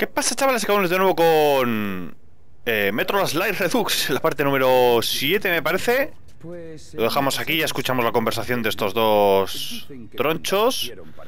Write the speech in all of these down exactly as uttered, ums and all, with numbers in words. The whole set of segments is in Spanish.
¿Qué pasa, chavales? Acabamos de nuevo con eh, Metro Last Light Redux, la parte número siete, me parece. Lo dejamos aquí, ya escuchamos la conversación de estos dos tronchos.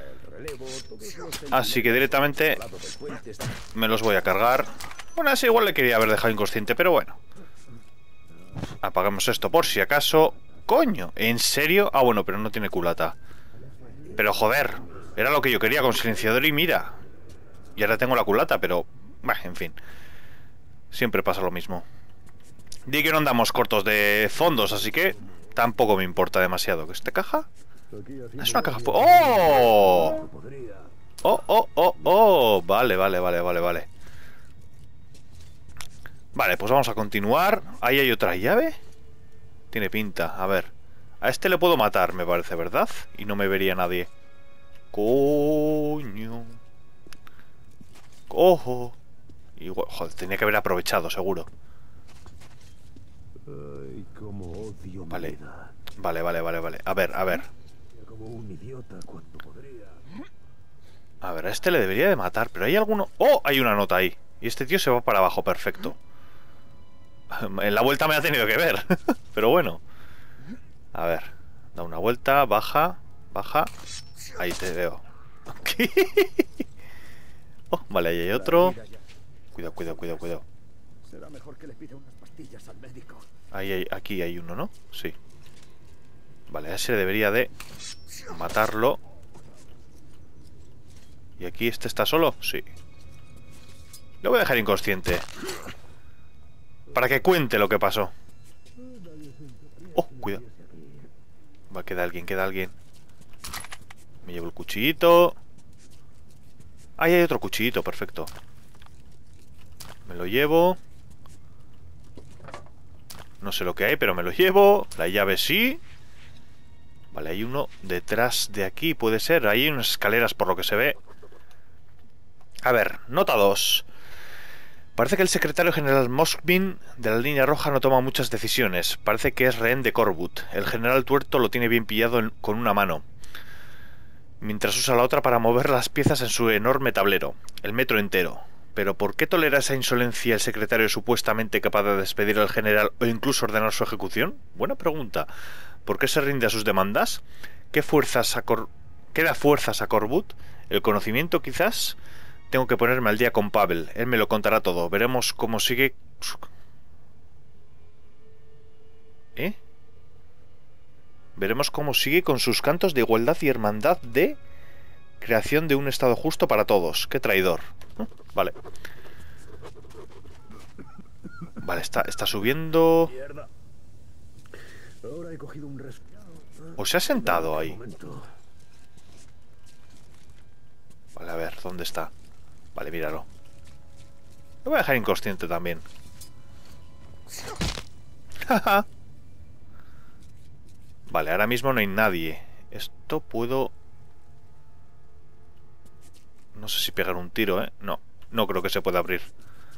Así que directamente me los voy a cargar. Bueno, así igual le quería haber dejado inconsciente, pero bueno. Apagamos esto por si acaso. ¡Coño! ¿En serio? Ah, bueno, pero no tiene culata. Pero joder, era lo que yo quería con silenciador y mira. Y ahora tengo la culata, pero... Bah, en fin. Siempre pasa lo mismo. Di que no andamos cortos de fondos, así que tampoco me importa demasiado. ¿Esta caja? Es una caja... ¡Oh! ¡Oh, oh, oh, oh! Vale, vale, vale, vale, vale. Vale, pues vamos a continuar. Ahí hay otra llave. Tiene pinta, a ver. A este le puedo matar, me parece, ¿verdad? Y no me vería nadie. Coño. Ojo. Igual, joder, tenía que haber aprovechado, seguro. Ay, cómo odio Vale. mi vida. Vale, vale, vale, vale. A ver, a ver. Como un idiota cuando podría. A ver, a este le debería de matar, pero hay alguno... ¡Oh! Hay una nota ahí. Y este tío se va para abajo, perfecto. En la vuelta me ha tenido que ver. Pero bueno. A ver. Da una vuelta, baja, baja. Ahí te veo. Oh, vale, ahí hay otro. Cuidado, cuidado, cuidado, cuidado. Será mejor que le pida unas pastillas al médico. Ahí hay, aquí hay uno, ¿no? Sí. Vale, a ese debería de matarlo. ¿Y aquí este está solo? Sí. Lo voy a dejar inconsciente. Para que cuente lo que pasó. Oh, cuidado. Va, queda alguien, queda alguien. Me llevo el cuchillito. Ahí hay otro cuchillito, perfecto. Me lo llevo. No sé lo que hay, pero me lo llevo. La llave sí. Vale, hay uno detrás de aquí, puede ser. Ahí hay unas escaleras por lo que se ve. A ver, nota dos. Parece que el secretario general Moskvin de la línea roja no toma muchas decisiones. Parece que es rehén de Corwood. El general tuerto lo tiene bien pillado en, con una mano, mientras usa la otra para mover las piezas en su enorme tablero. El metro entero. Pero ¿por qué tolera esa insolencia el secretario supuestamente capaz de despedir al general o incluso ordenar su ejecución? Buena pregunta. ¿Por qué se rinde a sus demandas? ¿Qué fuerzas a Cor... ¿Qué da fuerzas a Corwood? ¿El conocimiento, quizás? Tengo que ponerme al día con Pavel. Él me lo contará todo. Veremos cómo sigue... ¿Eh? Veremos cómo sigue con sus cantos de igualdad y hermandad de... creación de un estado justo para todos. ¡Qué traidor! ¿Eh? Vale. Vale, está, está subiendo... Ahora he cogido un resfriado. ¿O se ha sentado ahí? Vale, a ver, ¿dónde está? Vale, míralo. Lo voy a dejar inconsciente también. Vale, ahora mismo no hay nadie. Esto puedo... No sé si pegar un tiro, ¿eh? No, no creo que se pueda abrir.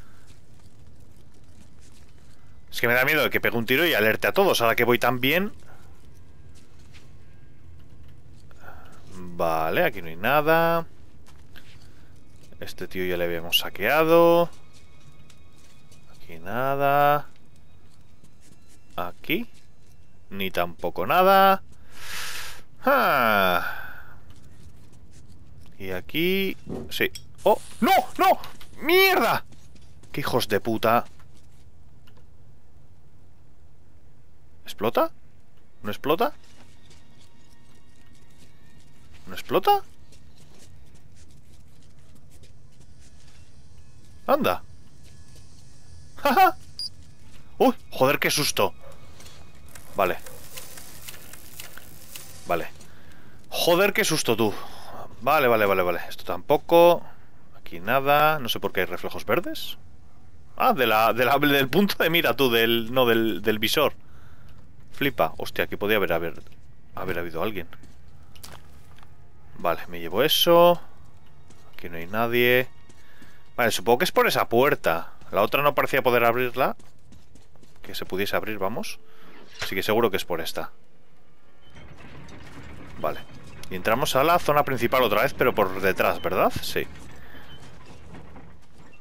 Es que me da miedo de que pegue un tiro y alerte a todos. Ahora que voy tan bien... Vale, aquí no hay nada. Este tío ya le habíamos saqueado. Aquí nada. Aquí ni tampoco nada. Ah. Y aquí... Sí. ¡Oh! ¡No! ¡No! ¡Mierda! ¡Qué hijos de puta! ¿Explota? ¿No explota? ¿No explota? ¡Anda! ¡Ja! ¡Uy! ¡Joder, qué susto! Vale. Vale. ¡Joder, qué susto, tú! Vale, vale, vale, vale. Esto tampoco. Aquí nada. No sé por qué hay reflejos verdes. Ah, de la, de la, del punto de mira, tú. Del, no, del, del visor. Flipa. Hostia, aquí podía haber, haber, haber habido alguien. Vale, me llevo eso. Aquí no hay nadie. Vale, supongo que es por esa puerta. La otra no parecía poder abrirla. Que se pudiese abrir, vamos. Así que seguro que es por esta. Vale. Y entramos a la zona principal otra vez, pero por detrás, ¿verdad? Sí.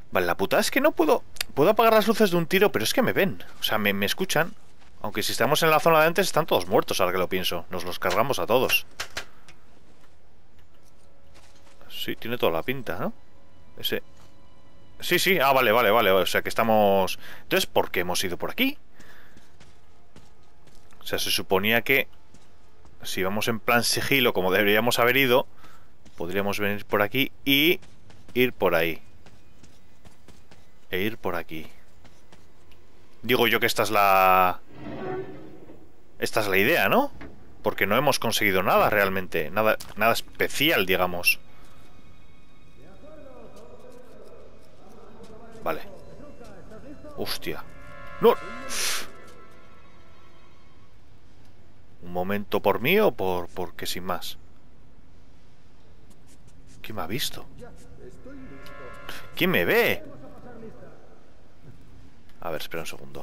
Vale, la putada es que no puedo... Puedo apagar las luces de un tiro, pero es que me ven. O sea, me, me escuchan. Aunque si estamos en la zona de antes están todos muertos, ahora que lo pienso. Nos los cargamos a todos. Sí, tiene toda la pinta, ¿no? Ese... Sí, sí, ah, vale, vale, vale. O sea que estamos... Entonces, ¿por qué hemos ido por aquí? O sea, se suponía que... Si vamos en plan sigilo, como deberíamos haber ido, podríamos venir por aquí y ir por ahí. E ir por aquí. Digo yo que esta es la... Esta es la idea, ¿no? Porque no hemos conseguido nada realmente. Nada, nada especial, digamos. Vale. Hostia. ¡No! ¿Un momento por mí o por porque sin más? ¿Quién me ha visto? ¿Quién me ve? A ver, espera un segundo.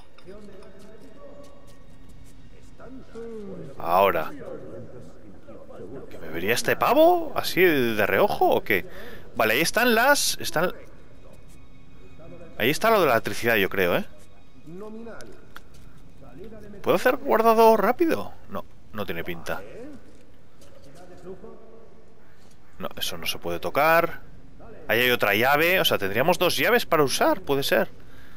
Ahora. ¿Que me vería este pavo? ¿Así de reojo o qué? Vale, ahí están las... Están... Ahí está lo de la electricidad, yo creo, ¿eh? ¿Puedo hacer guardado rápido? No, no tiene pinta. No, eso no se puede tocar. Ahí hay otra llave. O sea, tendríamos dos llaves para usar, puede ser.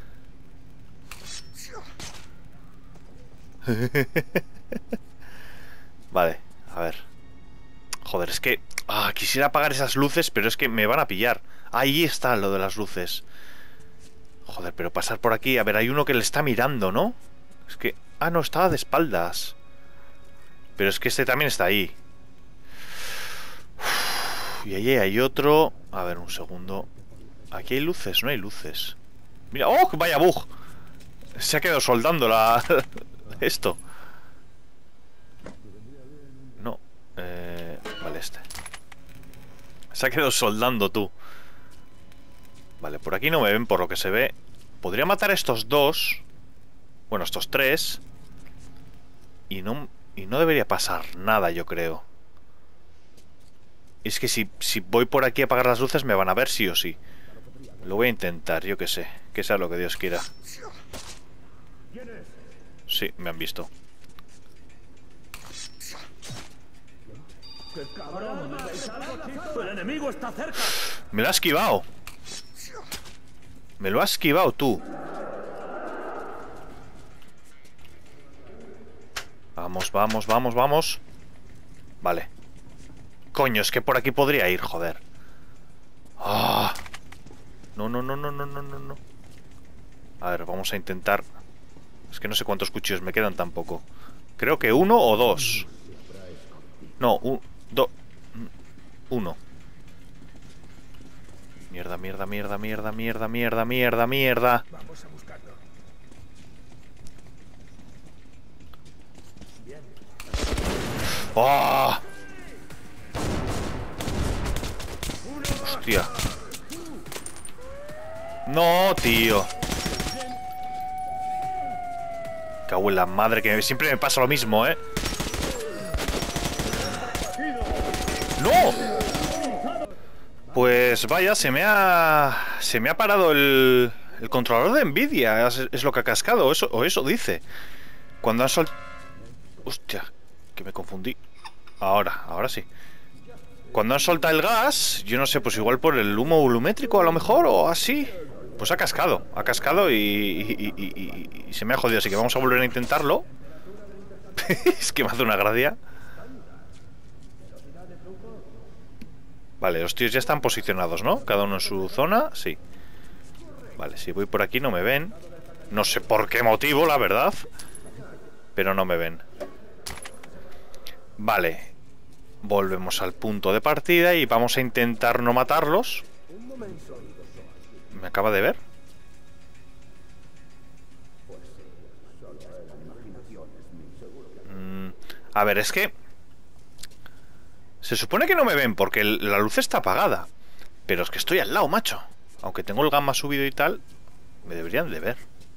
Vale, a ver. Joder, es que... Ah, quisiera apagar esas luces, pero es que me van a pillar. Ahí está lo de las luces. Joder, pero pasar por aquí... A ver, hay uno que le está mirando, ¿no? Es que... Ah, no, estaba de espaldas. Pero es que este también está ahí. Uf, y ahí hay otro... A ver, un segundo. Aquí hay luces, no hay luces. Mira... ¡Oh, vaya bug! Se ha quedado soldando la... Esto. No. Eh... Vale, este. Se ha quedado soldando tú. Vale, por aquí no me ven por lo que se ve. Podría matar a estos dos. Bueno, estos tres. Y no, y no debería pasar nada, yo creo. Es que si, si voy por aquí a apagar las luces me van a ver sí o sí. Lo voy a intentar, yo qué sé. Que sea lo que Dios quiera. Sí, me han visto. ¡El enemigo está cerca! Me lo ha esquivado. Me lo has esquivado tú. Vamos, vamos, vamos, vamos. Vale. Coño, es que por aquí podría ir, joder. Ah. No, no, no, no, no, no, no, no. A ver, vamos a intentar. Es que no sé cuántos cuchillos me quedan tampoco. Creo que uno o dos. No, un, dos. Uno. Mierda, mierda, mierda, mierda, mierda, mierda, mierda, mierda. Vamos a buscarlo. ¡Oh! Hostia. No, tío. Cago en la madre, que siempre me pasa lo mismo, ¿eh? ¡No! Pues vaya, se me ha... Se me ha parado el... El controlador de Nvidia. Es, es lo que ha cascado, o eso, o eso dice. Cuando han soltado... Hostia, que me confundí. Ahora, ahora sí. Cuando han soltado el gas, yo no sé, pues igual por el humo volumétrico a lo mejor, o así. Pues ha cascado, ha cascado y, y, y, y, y se me ha jodido, así que vamos a volver a intentarlo. Es que me hace una gracia. Vale, los tíos ya están posicionados, ¿no? Cada uno en su zona, sí. Vale, si voy por aquí no me ven. No sé por qué motivo, la verdad. Pero no me ven. Vale. Volvemos al punto de partida y vamos a intentar no matarlos. ¿Me acaba de ver? Mm, a ver, es que... Se supone que no me ven porque el, la luz está apagada. Pero es que estoy al lado, macho. Aunque tengo el gamma subido y tal, me deberían de ver.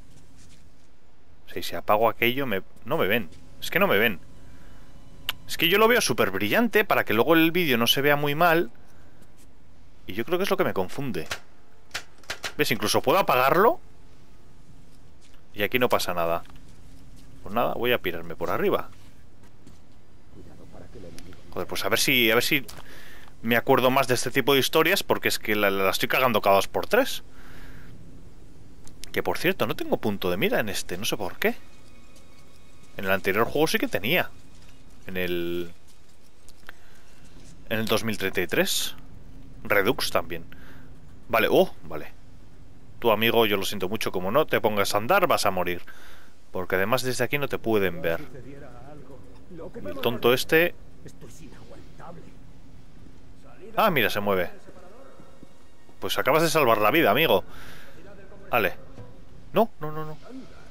O sea, y si apago aquello, me, no me ven. Es que no me ven. Es que yo lo veo súper brillante para que luego el vídeo no se vea muy mal. Y yo creo que es lo que me confunde. ¿Ves? Incluso puedo apagarlo. Y aquí no pasa nada. Pues nada, voy a pirarme por arriba. Joder, pues a ver si... A ver si me acuerdo más de este tipo de historias, porque es que la, la estoy cagando cada dos por tres. Que por cierto, no tengo punto de mira en este, no sé por qué. En el anterior juego sí que tenía. En el... En el dos mil treinta y tres. Redux también. Vale, oh, vale. Tu amigo, yo lo siento mucho, como no te pongas a andar vas a morir. Porque además desde aquí no te pueden ver. Y el tonto este... Ah, mira, se mueve. Pues acabas de salvar la vida, amigo. Vale. No, no, no, no.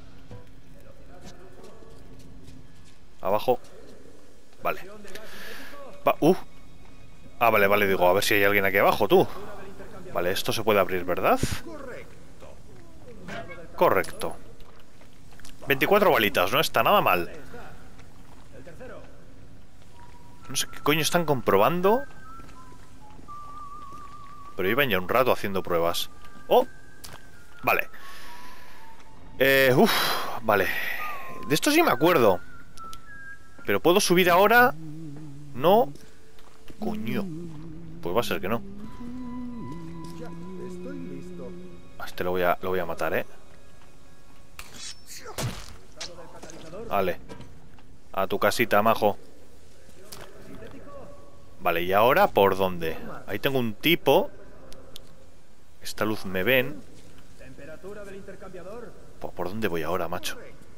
Abajo. Vale. Va, uh. Ah, vale, vale, digo, a ver si hay alguien aquí abajo, tú. Vale, esto se puede abrir, ¿verdad? Correcto. veinticuatro balitas, no está nada mal. No sé qué coño están comprobando. Pero iban ya un rato haciendo pruebas. ¡Oh! Vale. Eh, uf, vale. De esto sí me acuerdo. Pero ¿puedo subir ahora? No. Coño. Pues va a ser que no. A este lo voy a, lo voy a matar, ¿eh? Vale. A tu casita, majo. Vale, ¿y ahora por dónde? Ahí tengo un tipo. Esta luz me ven. ¿Por, por dónde voy ahora, macho?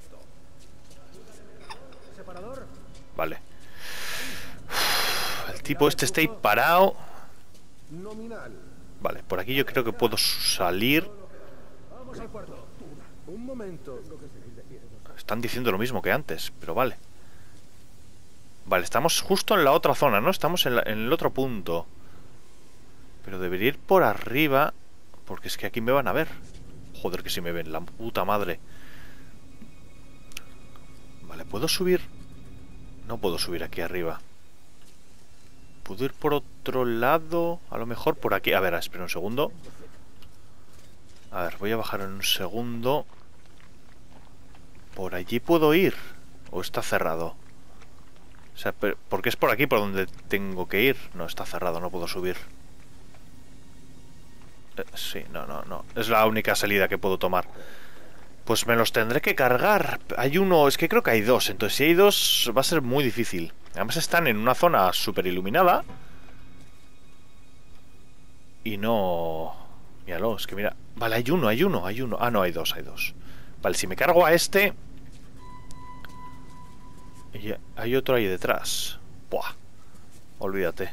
Vale. El tipo este está ahí parado. Vale, por aquí yo creo que puedo salir. Están diciendo lo mismo que antes, pero vale. Vale, estamos justo en la otra zona, ¿no? Estamos en, la, en el otro punto. Pero debería ir por arriba, porque es que aquí me van a ver. Joder, que si me ven, la puta madre. Vale, ¿puedo subir? No puedo subir aquí arriba. ¿Puedo ir por otro lado? A lo mejor por aquí. A ver, espera un segundo. A ver, voy a bajar en un segundo. ¿Por allí puedo ir? ¿O está cerrado? O sea, porque es por aquí por donde tengo que ir. No, está cerrado, no puedo subir. Eh, sí, no, no, no. Es la única salida que puedo tomar. Pues me los tendré que cargar. Hay uno, es que creo que hay dos. Entonces si hay dos va a ser muy difícil. Además están en una zona súper iluminada. Y no... Míralo, es que mira... Vale, hay uno, hay uno, hay uno. Ah, no, hay dos, hay dos. Vale, si me cargo a este... Y hay otro ahí detrás. Buah. Olvídate.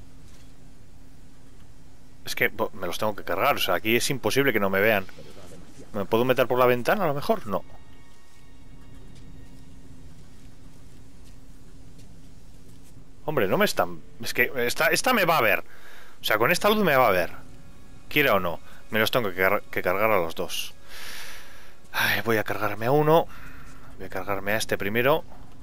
Es que me los tengo que cargar. O sea, aquí es imposible que no me vean. ¿Me puedo meter por la ventana a lo mejor? No. Hombre, no me están... Es que esta, esta me va a ver. O sea, con esta luz me va a ver. Quiera o no. Me los tengo que, car que cargar a los dos. Ay, voy a cargarme a uno. Voy a cargarme a este primero.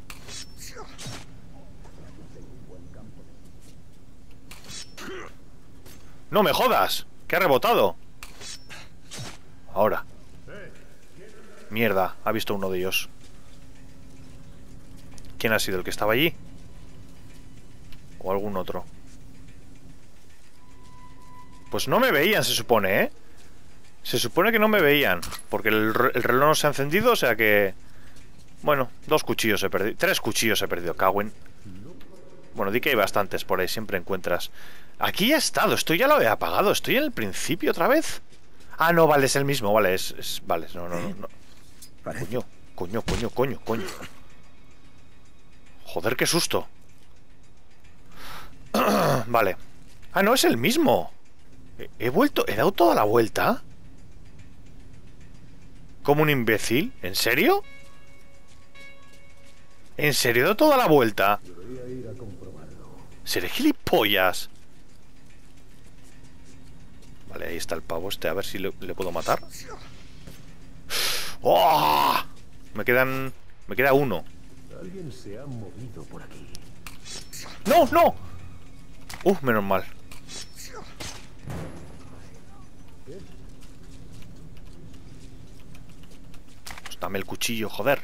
¡No me jodas! ¡Que ha rebotado! Ahora. Mierda, ha visto uno de ellos. ¿Quién ha sido el que estaba allí? ¿O algún otro? Pues no me veían, se supone, ¿eh? Se supone que no me veían. Porque el, el reloj no se ha encendido, o sea que... Bueno, dos cuchillos he perdido. Tres cuchillos he perdido, cagüen. Bueno, di que hay bastantes por ahí, siempre encuentras. Aquí ya he estado, esto ya lo he apagado. Estoy en el principio otra vez. Ah, no, vale, es el mismo, vale, es... es vale, no, no, no, no. Coño, coño, coño, coño, coño. Joder, qué susto. Vale. Ah, no, es el mismo. He, he vuelto, he dado toda la vuelta. Como un imbécil, ¿en serio? ¿En serio he dado toda la vuelta? ¿Seré gilipollas? Vale, ahí está el pavo este, a ver si le, le puedo matar. ¡Oh! Me quedan... Me queda uno. Alguien se ha movido por aquí. ¡No, no! Uf, menos mal. Dame el cuchillo, joder.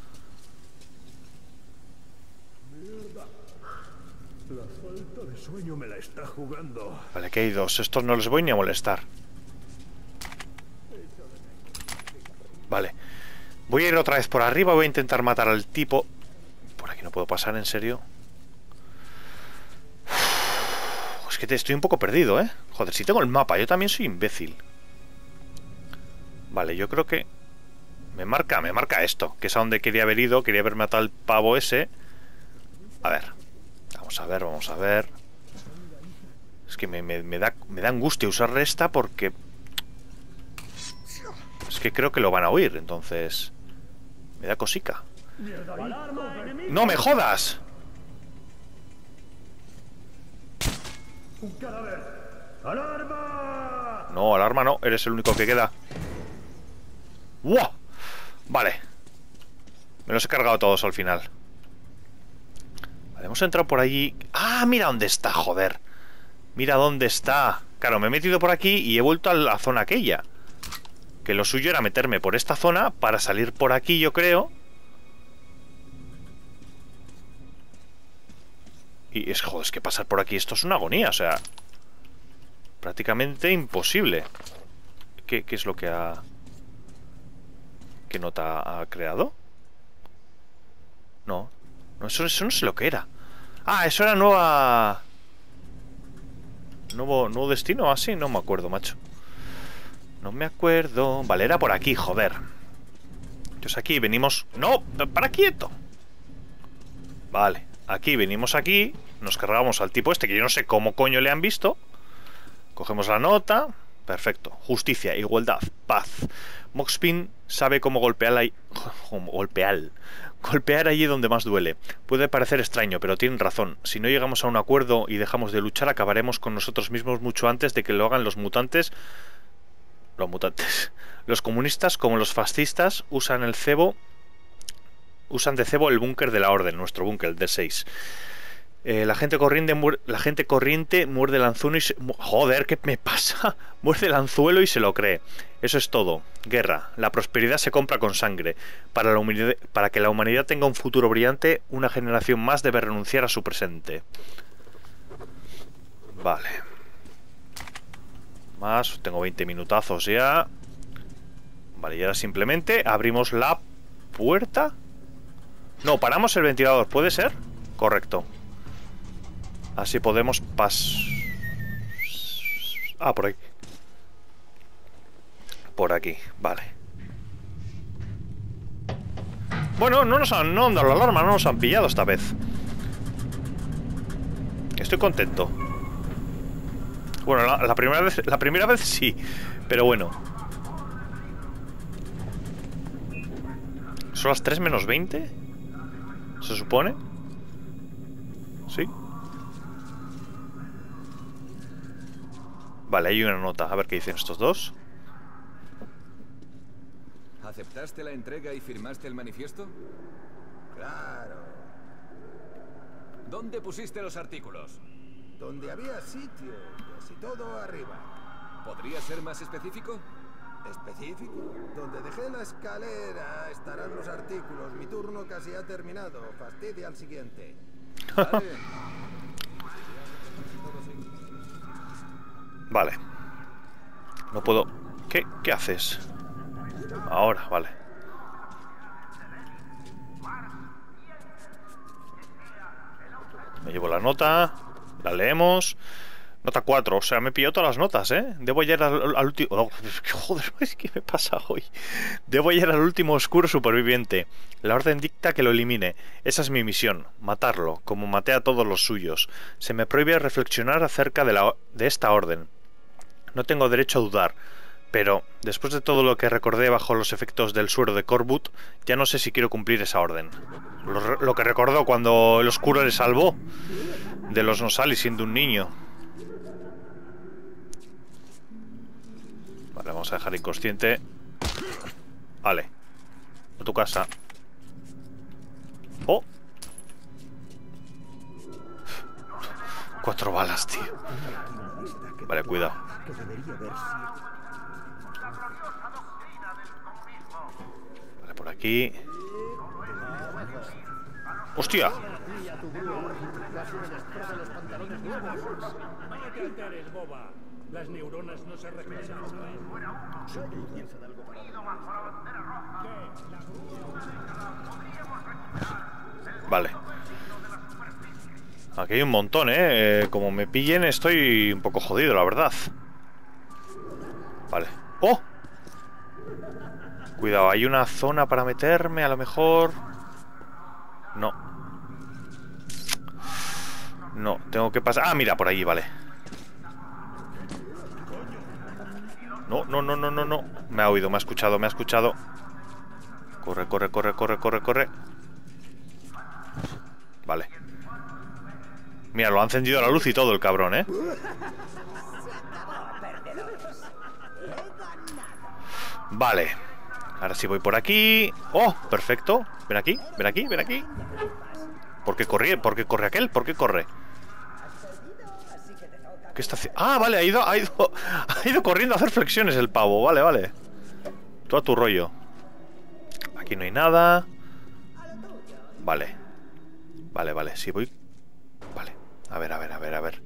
Mierda. La falta de sueño me la está jugando. Vale, que hay dos. Estos no les voy ni a molestar. Vale. Voy a ir otra vez por arriba. Voy a intentar matar al tipo. Por aquí no puedo pasar, en serio. Uf, es que te estoy un poco perdido, ¿eh? Joder, si tengo el mapa. Yo también soy imbécil. Vale, yo creo que... Me marca, me marca esto. Que es a donde quería haber ido. Quería haber matado al pavo ese. A ver. Vamos a ver, vamos a ver. Es que me, me, me da, me da angustia usar esta porque... Es que creo que lo van a oír, entonces... Me da cosica. ¡No me jodas! ¡Un cadáver! ¡Alarma! No, alarma no, eres el único que queda. ¡Wow! Vale. Me los he cargado todos al final. Vale, hemos entrado por allí. ¡Ah, mira dónde está, joder! Mira dónde está. Claro, me he metido por aquí y he vuelto a la zona aquella. Que lo suyo era meterme por esta zona para salir por aquí, yo creo. Y es, joder, es que pasar por aquí esto es una agonía, o sea... Prácticamente imposible. ¿Qué, qué es lo que ha... ¿Qué nota ha creado? No. No, eso, eso no sé lo que era. Ah, eso era nueva... Nuevo, nuevo destino, así, no me acuerdo, macho. No me acuerdo. Vale, era por aquí, joder. Entonces aquí venimos... ¡No! ¡Para quieto! Vale, aquí venimos aquí. Nos cargamos al tipo este, que yo no sé cómo coño le han visto. Cogemos la nota. Perfecto. Justicia, igualdad, paz. Moxpin sabe cómo golpear ahí... Golpear. Golpear allí donde más duele. Puede parecer extraño, pero tienen razón. Si no llegamos a un acuerdo y dejamos de luchar, acabaremos con nosotros mismos mucho antes de que lo hagan los mutantes... Los mutantes. Los comunistas, como los fascistas, usan el cebo. Usan de cebo el búnker de la orden, nuestro búnker, el D seis. Eh, la gente corriente muerde, la gente corriente muerde el anzuelo y se... Joder, ¿qué me pasa? Muerde el anzuelo y se lo cree. Eso es todo. Guerra. La prosperidad se compra con sangre. Para, la humanidad, para que la humanidad tenga un futuro brillante, una generación más debe renunciar a su presente. Vale. Más, tengo veinte minutazos ya. Vale, y ahora simplemente abrimos la puerta. No, paramos el ventilador, ¿puede ser? Correcto. Así podemos pas... Ah, por aquí. Por aquí, vale. Bueno, no nos han, no han dado la alarma, no nos han pillado esta vez. Estoy contento. Bueno, la, la primera vez, la primera vez sí, pero bueno. ¿Son las tres menos veinte? ¿Se supone? ¿Sí? Vale, hay una nota. A ver qué dicen estos dos. ¿Aceptaste la entrega y firmaste el manifiesto? Claro. ¿Dónde pusiste los artículos? Donde había sitio, casi todo arriba. ¿Podría ser más específico? ¿Específico? Donde dejé la escalera estarán los artículos. Mi turno casi ha terminado. Fastidia al siguiente. Vale. Vale. No puedo... ¿Qué, qué haces? Ahora, vale. Me llevo la nota. La leemos. Nota cuatro, o sea, me he pillado todas las notas, ¿eh? Debo llegar al, al último... Oh, joder, ¿qué me pasa hoy? Debo llegar al último oscuro superviviente. La orden dicta que lo elimine. Esa es mi misión, matarlo, como maté a todos los suyos. Se me prohíbe reflexionar acerca de, la, de esta orden. No tengo derecho a dudar, pero después de todo lo que recordé bajo los efectos del suero de Corwood, ya no sé si quiero cumplir esa orden. Lo, lo que recordó cuando el oscuro le salvó de los Nosali siendo un niño. Vale, vamos a dejar inconsciente. Vale. A tu casa. Oh. Cuatro balas, tío. Vale, cuidado. Vale, por aquí. ¡Hostia! Las neuronas no se regeneran. Vale. Aquí hay un montón, ¿eh? Eh, Como me pillen estoy un poco jodido, la verdad. Vale. ¡Oh! Cuidado, hay una zona para meterme, a lo mejor... No. No, tengo que pasar... Ah, mira, por ahí, vale. No, no, no, no, no, no. Me ha oído, me ha escuchado, me ha escuchado. Corre, corre, corre, corre, corre, corre. Vale. Mira, lo ha encendido la luz y todo el cabrón, ¿eh? Vale. Ahora sí voy por aquí. ¡Oh! Perfecto. Ven aquí, ven aquí, ven aquí. ¿Por qué corre? ¿Por qué corre aquel? ¿Por qué corre? ¿Qué está haciendo? Ah, vale, ha ido, ha ido ha ido corriendo a hacer flexiones el pavo. Vale, vale. Todo a tu rollo. Aquí no hay nada. Vale. Vale, vale, sí voy. Vale, a ver, a ver, a ver, a ver.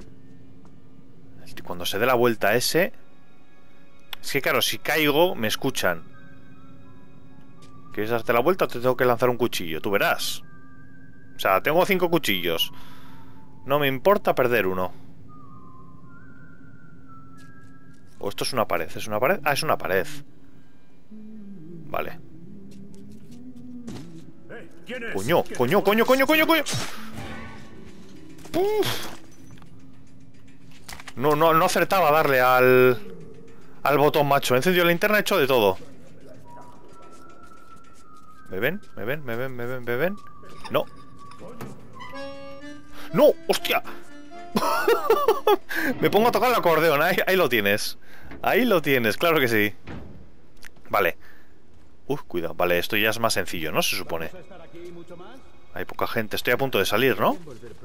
Cuando se dé la vuelta ese... Es que claro, si caigo, me escuchan. ¿Quieres darte la vuelta o te tengo que lanzar un cuchillo? Tú verás. O sea, tengo cinco cuchillos. No me importa perder uno. ¿O esto es una pared? ¿Es una pared? Ah, es una pared. Vale. Coño, coño, coño, coño, coño, coño. Uf. No, no, no acertaba a darle al... Al botón, macho. He encendido la linterna, he hecho de todo. ¿Me ven? ¿Me ven? ¿Me ven? ¿Me ven? ¿Me ven? No. ¡No! ¡Hostia! Me pongo a tocar el acordeón. Ahí, ahí lo tienes. Ahí lo tienes, claro que sí. Vale. Uf, cuidado. Vale, esto ya es más sencillo, ¿no? Se supone. Hay poca gente. Estoy a punto de salir, ¿no?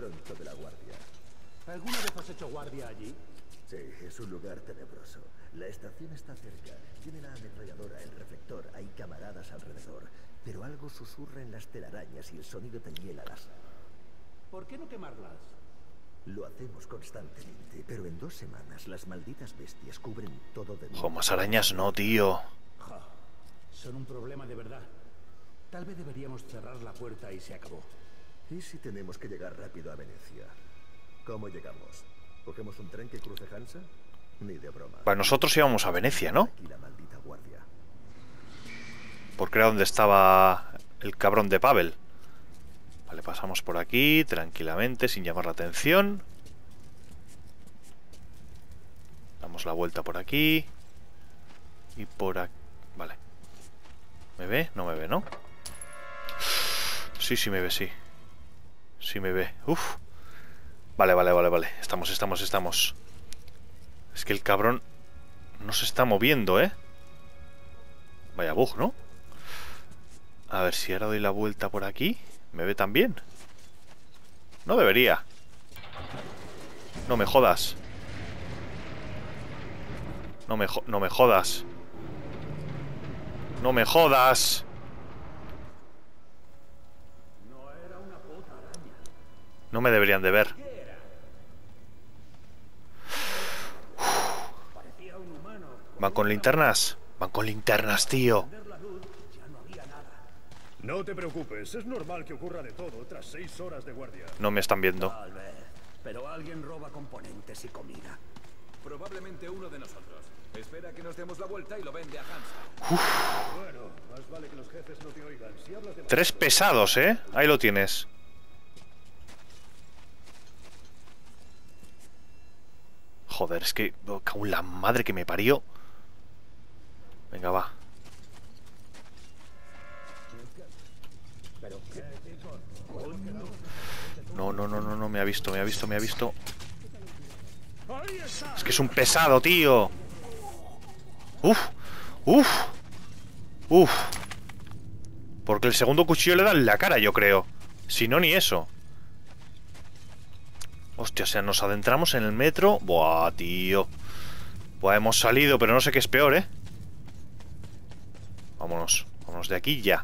¿Alguna vez has hecho guardia allí? Sí, es un lugar tenebroso. La estación está cerca. Tiene la ametralladora, el reflector. Hay camaradas alrededor. Pero algo susurra en las telarañas y el sonido te hiela las... ¿Por qué no quemarlas? Lo hacemos constantemente, pero en dos semanas las malditas bestias cubren todo de nuevo. Jo, más arañas no, tío. Ja, son un problema de verdad. Tal vez deberíamos cerrar la puerta y se acabó. ¿Y si tenemos que llegar rápido a Venecia? ¿Cómo llegamos? ¿Cogemos un tren que cruce Hansa? Ni de broma. Pues nosotros íbamos a Venecia, ¿no? Aquí la maldita guardia. Porque era donde estaba el cabrón de Pavel. Vale, pasamos por aquí tranquilamente, sin llamar la atención. Damos la vuelta por aquí. Y por aquí. Vale. ¿Me ve? No me ve, ¿no? Sí, sí me ve, sí. Sí me ve. Uf. Vale, vale, vale, vale. Estamos, estamos, estamos. Es que el cabrón no se está moviendo, ¿eh? Vaya bug, ¿no? A ver si ahora doy la vuelta por aquí. ¿Me ve también? No debería. No me jodas. No me, jo no me jodas. No me jodas. No me deberían de ver. ¿Van con linternas? Van con linternas, tío. No te preocupes, es normal que ocurra de todo tras seis horas de guardia. No me están viendo. Tal vez, pero alguien roba componentes y comida. Probablemente uno de nosotros. Espera que nos demos la vuelta y lo vende a Hansa. Bueno, más vale que los jefes no te oigan. Si hablas de... Tres pesados, ¿eh? Ahí lo tienes. Joder, es que... Oh, cago en la madre que me parió. Venga, va. No, no, no, no, no, me ha visto, me ha visto, me ha visto. Es que es un pesado, tío. Uf, uf, uf. Porque el segundo cuchillo le da en la cara, yo creo. Si no, ni eso. Hostia, o sea, nos adentramos en el metro. Buah, tío. Buah, hemos salido, pero no sé qué es peor, ¿eh? Vámonos, vámonos. Vámonos de aquí ya.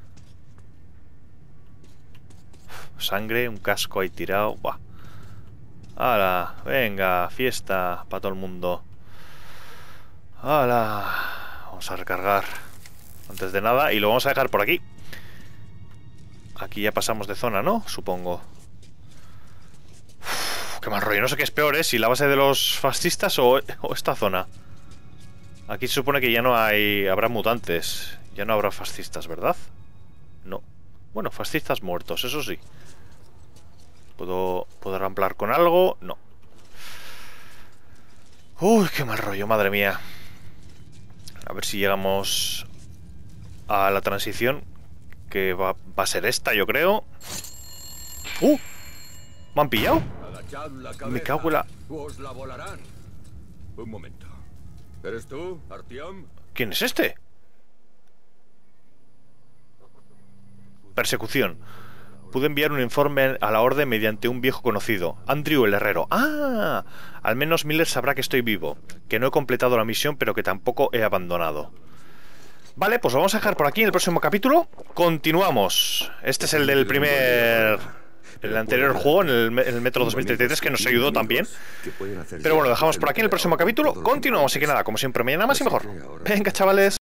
Sangre, un casco ahí tirado. Buah. ¡Hala! Venga, fiesta para todo el mundo. ¡Hala! Vamos a recargar antes de nada y lo vamos a dejar por aquí. Aquí ya pasamos de zona, ¿no? Supongo. Uf, qué mal rollo. No sé qué es peor, ¿eh? Si la base de los fascistas o, o esta zona. Aquí se supone que ya no hay... Habrá mutantes. Ya no habrá fascistas, ¿verdad? No. Bueno, fascistas muertos, eso sí. ¿Puedo, ¿Puedo ramplar con algo? No. Uy, qué mal rollo, madre mía. A ver si llegamos a la transición. Que va, va a ser esta, yo creo. ¡Uh! ¿Me han pillado? Agachad la cabeza, Me cago en la... o os la volarán. Un momento. ¿Eres tú, Artyom? ¿Quién es este? Persecución. Pude enviar un informe a la orden mediante un viejo conocido, Andrew el herrero. ¡Ah! Al menos Miller sabrá que estoy vivo, que no he completado la misión, pero que tampoco he abandonado. Vale, pues lo vamos a dejar por aquí en el próximo capítulo. Continuamos. Este es el del primer... El anterior juego, en el, en el Metro dos mil treinta y tres, que nos ayudó también. Pero bueno, lo dejamos por aquí en el próximo capítulo. Continuamos, así que nada, como siempre, mañana más y mejor. Venga, chavales.